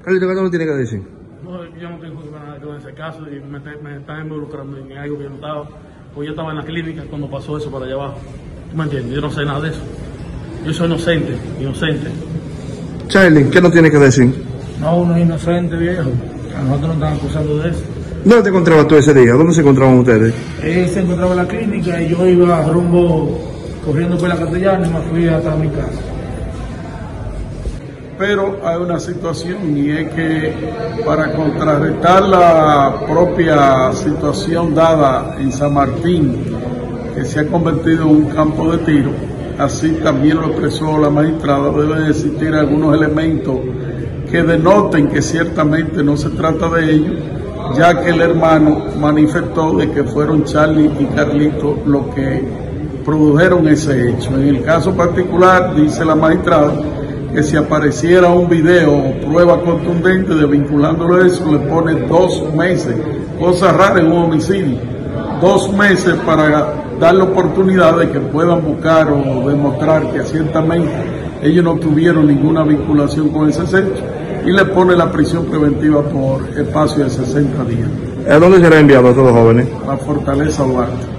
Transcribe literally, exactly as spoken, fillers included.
Carlito, ¿qué no lo tiene que decir? No, yo no tengo nada que ver en ese caso y me, me están involucrando en algo que yo no estaba. Pues yo estaba en la clínica cuando pasó eso para allá abajo. ¿Tú me entiendes? Yo no sé nada de eso. Yo soy inocente, inocente. Charlie, ¿qué no tiene que decir? No, uno es inocente, viejo. A nosotros nos están acusando de eso. ¿Dónde te encontrabas tú ese día? ¿Dónde se encontraban ustedes? Él se encontraba en la clínica y yo iba rumbo, corriendo por la Castellana y me fui hasta mi casa. Pero hay una situación y es que para contrarrestar la propia situación dada en San Martín, que se ha convertido en un campo de tiro, así también lo expresó la magistrada, deben existir algunos elementos que denoten que ciertamente no se trata de ello, ya que el hermano manifestó de que fueron Charlie y Carlito los que produjeron ese hecho. En el caso particular, dice la magistrada, que si apareciera un video o prueba contundente de vinculándolo a eso, le pone dos meses, cosa rara en un homicidio, dos meses para dar la oportunidad de que puedan buscar o demostrar que ciertamente ellos no tuvieron ninguna vinculación con ese hecho, y le pone la prisión preventiva por espacio de sesenta días. ¿A dónde será enviado a todos los jóvenes? La Fortaleza Duarte.